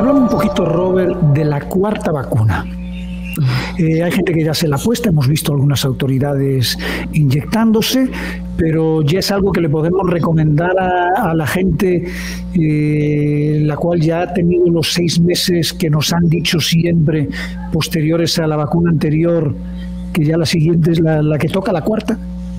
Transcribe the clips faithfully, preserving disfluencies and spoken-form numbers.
Háblame un poquito, Robert, de la cuarta vacuna. Eh, hay gente que ya se la ha puesto, hemos visto algunas autoridades inyectándose, pero ya es algo que le podemos recomendar a, a la gente, eh, la cual ya ha tenido los seis meses que nos han dicho siempre posteriores a la vacuna anterior, que ya la siguiente es la, la que toca, la cuarta.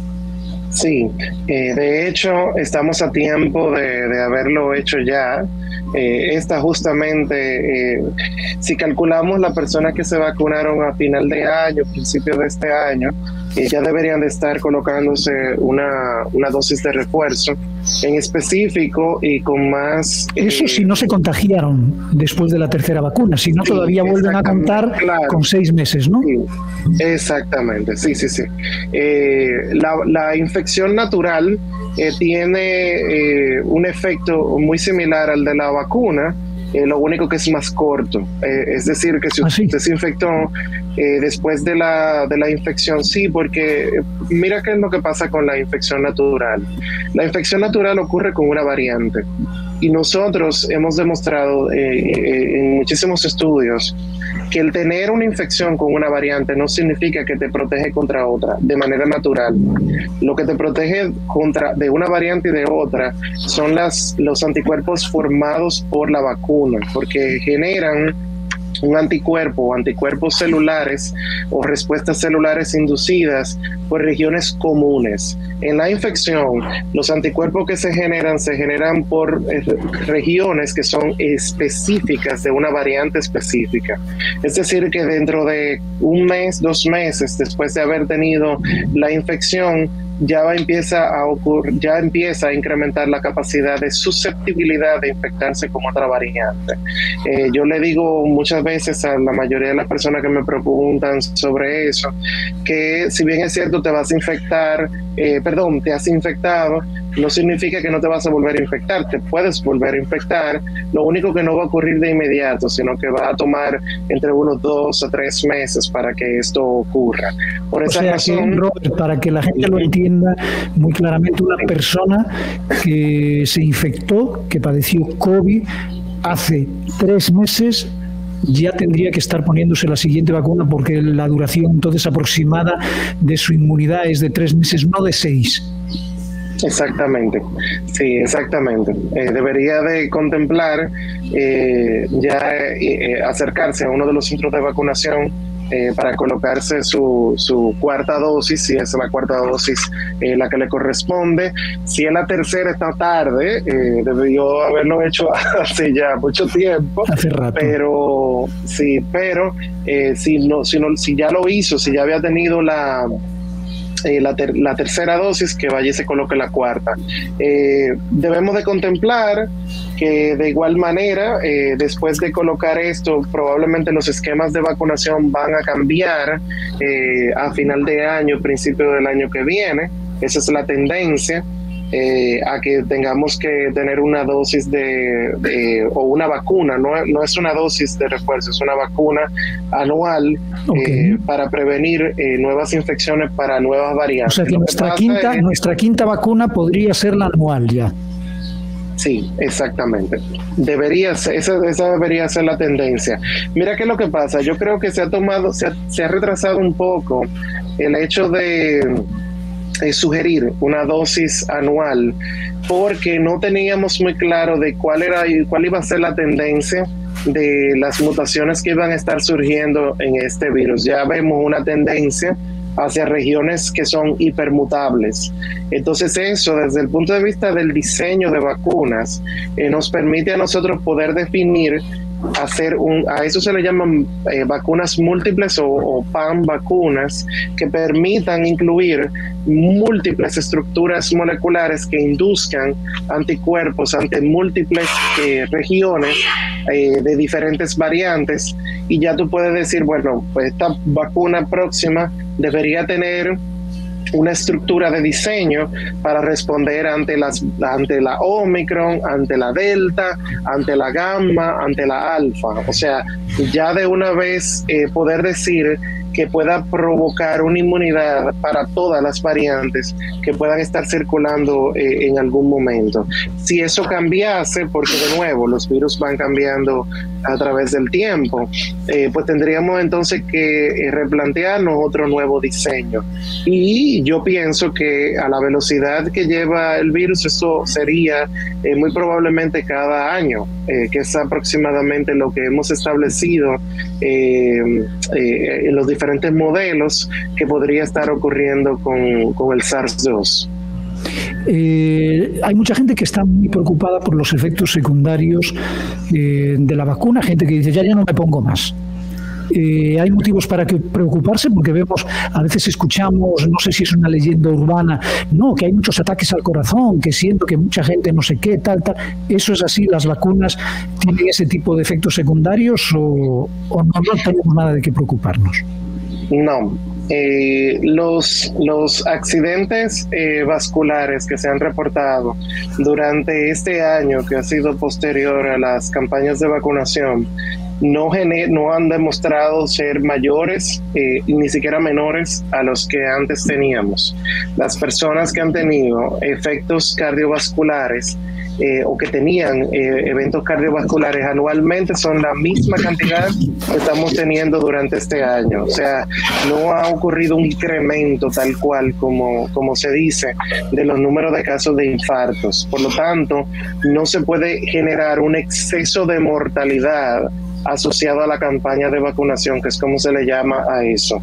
Sí, eh, de hecho estamos a tiempo de, de haberlo hecho ya. Eh, esta justamente, eh, si calculamos las personas que se vacunaron a final de año, principio de este año, eh, ya deberían de estar colocándose una, una dosis de refuerzo en específico y con más... Eh, Eso si no se contagiaron después de la tercera vacuna, si no sí, todavía vuelven a contar claro, con seis meses, ¿no? Sí, exactamente, sí, sí, sí. Eh, la, la infección natural eh, tiene eh, un efecto muy similar al de la vacuna, eh, lo único que es más corto. Eh, es decir, que si usted ¿Ah, sí? se infectó eh, después de la, de la infección, sí, porque mira qué es lo que pasa con la infección natural. La infección natural ocurre con una variante. Y nosotros hemos demostrado eh, eh, en muchísimos estudios que el tener una infección con una variante no significa que te protege contra otra de manera natural. Lo que te protege contra de una variante y de otra son las, los anticuerpos formados por la vacuna, porque generan un anticuerpo o anticuerpos celulares o respuestas celulares inducidas por regiones comunes. En la infección, los anticuerpos que se generan se generan por eh, regiones que son específicas de una variante específica. Es decir, que dentro de un mes, dos meses después de haber tenido la infección, ya va, empieza a ocurrir, ya empieza a incrementar la capacidad de susceptibilidad de infectarse con otra variante. Eh, yo le digo muchas veces a la mayoría de las personas que me preguntan sobre eso, que si bien es cierto te vas a infectar, eh, perdón, te has infectado, no significa que no te vas a volver a infectar, te puedes volver a infectar, lo único que no va a ocurrir de inmediato, sino que va a tomar entre unos dos o tres meses para que esto ocurra. Por esa o sea, razón, que, Robert, para que la gente lo entienda muy claramente, una persona que se infectó, que padeció COVID hace tres meses, ya tendría que estar poniéndose la siguiente vacuna, porque la duración entonces aproximada de su inmunidad es de tres meses, no de seis. Exactamente, sí, exactamente. Eh, debería de contemplar eh, ya eh, acercarse a uno de los centros de vacunación eh, para colocarse su, su cuarta dosis, si es la cuarta dosis eh, la que le corresponde. Si es la tercera, está tarde, eh, debió haberlo hecho hace ya mucho tiempo. Hace rato. Pero sí, pero eh, si no, si no, si ya lo hizo, si ya había tenido la Eh, la, ter la tercera dosis, que vaya y se coloque la cuarta. Eh, debemos de contemplar que de igual manera, eh, después de colocar esto, probablemente los esquemas de vacunación van a cambiar eh, a final de año, principio del año que viene. Esa es la tendencia. Eh, a que tengamos que tener una dosis de, de o una vacuna, no, no es una dosis de refuerzo, es una vacuna anual okay. eh, para prevenir eh, nuevas infecciones para nuevas variantes. O sea que nuestra, que quinta, es, nuestra quinta vacuna podría ser la anual ya. Sí, exactamente. Debería ser, esa, esa debería ser la tendencia. Mira qué es lo que pasa, yo creo que se ha tomado, se ha, se ha retrasado un poco el hecho de Eh, sugerir una dosis anual porque no teníamos muy claro de cuál era cuál iba a ser la tendencia de las mutaciones que iban a estar surgiendo en este virus. Ya vemos una tendencia hacia regiones que son hipermutables. Entonces eso, desde el punto de vista del diseño de vacunas, eh, nos permite a nosotros poder definir hacer un, a eso se le llaman eh, vacunas múltiples o, o pan vacunas, que permitan incluir múltiples estructuras moleculares que induzcan anticuerpos ante múltiples eh, regiones eh, de diferentes variantes, y ya tú puedes decir, bueno, pues esta vacuna próxima debería tener una estructura de diseño para responder ante las ante la Omicron, ante la Delta, ante la Gamma, ante la Alfa. O sea, ya de una vez eh, poder decir que pueda provocar una inmunidad para todas las variantes que puedan estar circulando eh, en algún momento. Si eso cambiase, porque de nuevo los virus van cambiando a través del tiempo, eh, pues tendríamos entonces que eh, replantearnos otro nuevo diseño. Y yo pienso que a la velocidad que lleva el virus, eso sería eh, muy probablemente cada año, eh, que es aproximadamente lo que hemos establecido eh, eh, en los diferentes modelos que podría estar ocurriendo con, con el SARS dos. Eh, hay mucha gente que está muy preocupada por los efectos secundarios eh, de la vacuna, gente que dice ya ya no me pongo más. Eh, hay motivos para que preocuparse, porque vemos, a veces escuchamos, no sé si es una leyenda urbana, no, que hay muchos ataques al corazón, que siento que mucha gente no sé qué, tal, tal. ¿Eso es así? ¿Las vacunas tienen ese tipo de efectos secundarios o, o no, no tenemos nada de qué preocuparnos? No. Eh, los, los accidentes eh, vasculares que se han reportado durante este año, que ha sido posterior a las campañas de vacunación, no, gener, no han demostrado ser mayores eh, ni siquiera menores a los que antes teníamos. Las personas que han tenido efectos cardiovasculares Eh, o que tenían eh, eventos cardiovasculares anualmente son la misma cantidad que estamos teniendo durante este año. O sea, no ha ocurrido un incremento tal cual como, como se dice de los números de casos de infartos. Por lo tanto, no se puede generar un exceso de mortalidad asociado a la campaña de vacunación, que es como se le llama a eso.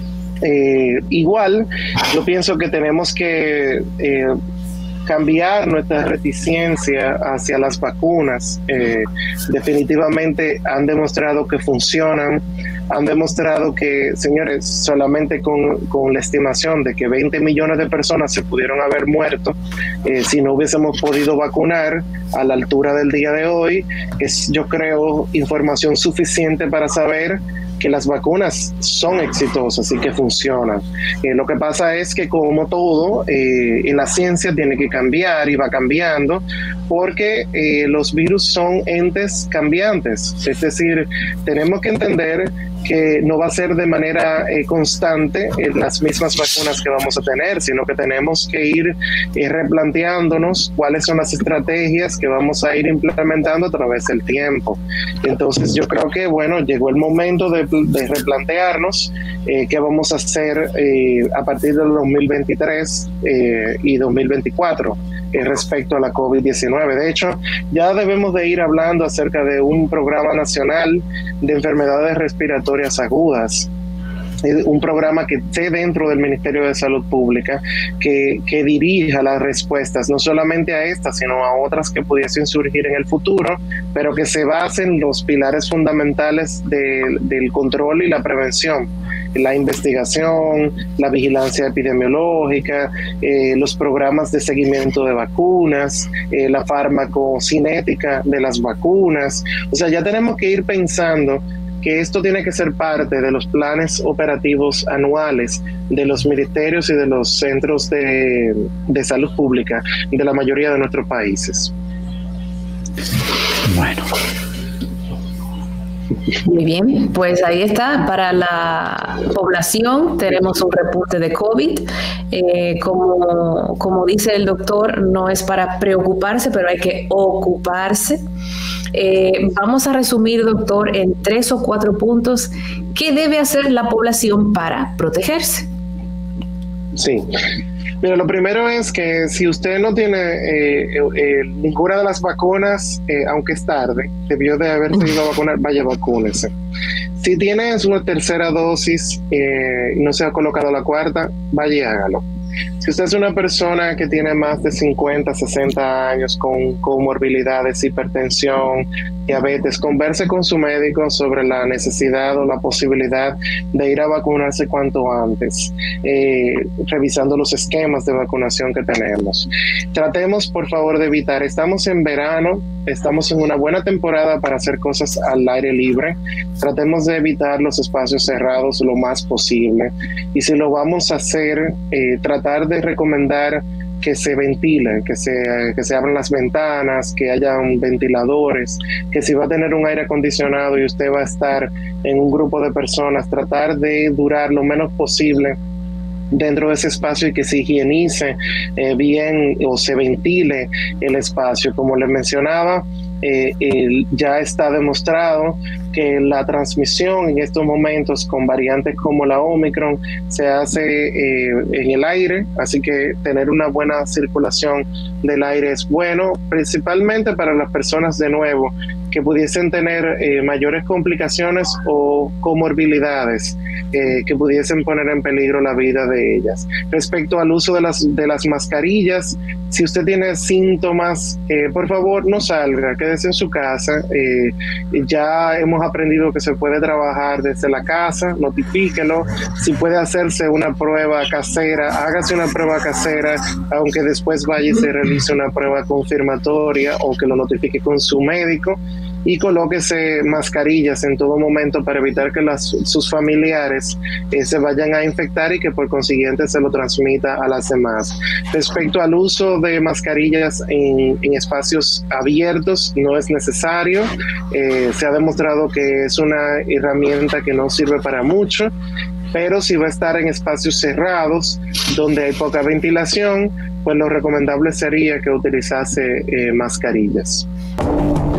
Eh, igual, yo pienso que tenemos que eh, cambiar nuestra reticencia hacia las vacunas. Eh, definitivamente han demostrado que funcionan, han demostrado que, señores, solamente con, con la estimación de que veinte millones de personas se pudieron haber muerto eh, si no hubiésemos podido vacunar a la altura del día de hoy, es, yo creo, información suficiente para saber que las vacunas son exitosas y que funcionan. Eh, lo que pasa es que, como todo, eh, en la ciencia tiene que cambiar y va cambiando, porque eh, los virus son entes cambiantes. Es decir, tenemos que entender que no va a ser de manera eh, constante eh, las mismas vacunas que vamos a tener, sino que tenemos que ir eh, replanteándonos cuáles son las estrategias que vamos a ir implementando a través del tiempo. Entonces yo creo que, bueno, llegó el momento de, de replantearnos eh, qué vamos a hacer eh, a partir del dos mil veintitrés eh, y dos mil veinticuatro eh, respecto a la COVID diecinueve. De hecho, ya debemos de ir hablando acerca de un programa nacional de enfermedades respiratorias agudas, un programa que esté dentro del Ministerio de Salud Pública, que, que dirija las respuestas no solamente a estas, sino a otras que pudiesen surgir en el futuro, pero que se basen en los pilares fundamentales de, del control y la prevención: la investigación, la vigilancia epidemiológica, eh, los programas de seguimiento de vacunas, eh, la farmacocinética de las vacunas. O sea, ya tenemos que ir pensando que esto tiene que ser parte de los planes operativos anuales de los ministerios y de los centros de, de salud pública de la mayoría de nuestros países. Bueno. Muy bien, pues ahí está. Para la población tenemos un repunte de COVID. Eh, como, como dice el doctor, no es para preocuparse, pero hay que ocuparse. Eh, vamos a resumir, doctor, en tres o cuatro puntos qué debe hacer la población para protegerse. Sí. Mira, lo primero es que si usted no tiene eh, eh, ninguna de las vacunas, eh, aunque es tarde, debió de haberse ido a vacunar, vaya, vacúnese. Si tienes una tercera dosis eh, y no se ha colocado la cuarta, vaya y hágalo. Si usted es una persona que tiene más de cincuenta, sesenta años con comorbilidades, hipertensión, diabetes, converse con su médico sobre la necesidad o la posibilidad de ir a vacunarse cuanto antes, eh, revisando los esquemas de vacunación que tenemos. Tratemos, por favor, de evitar, estamos en verano, estamos en una buena temporada para hacer cosas al aire libre. Tratemos de evitar los espacios cerrados lo más posible, y si lo vamos a hacer, eh, tratar de recomendar que se ventile, que se, que se abran las ventanas, que hayan ventiladores, que si va a tener un aire acondicionado y usted va a estar en un grupo de personas, tratar de durar lo menos posible dentro de ese espacio y que se higienice eh, bien o se ventile el espacio. Como les mencionaba, eh, el, ya está demostrado que la transmisión en estos momentos con variantes como la Omicron se hace eh, en el aire, así que tener una buena circulación del aire es bueno, principalmente para las personas de nuevo que pudiesen tener eh, mayores complicaciones o comorbilidades eh, que pudiesen poner en peligro la vida de ellas. Respecto al uso de las, de las mascarillas, si usted tiene síntomas, eh, por favor no salga, quédese en su casa. Eh, ya hemos aprendido que se puede trabajar desde la casa, notifíquelo. Si puede hacerse una prueba casera, hágase una prueba casera, aunque después vaya y se realice una prueba confirmatoria o que lo notifique con su médico. Y colóquese mascarillas en todo momento para evitar que las, sus familiares eh, se vayan a infectar y que por consiguiente se lo transmita a las demás. Respecto al uso de mascarillas en, en espacios abiertos, no es necesario. Eh, se ha demostrado que es una herramienta que no sirve para mucho, pero si va a estar en espacios cerrados donde hay poca ventilación, pues lo recomendable sería que utilizase eh, mascarillas.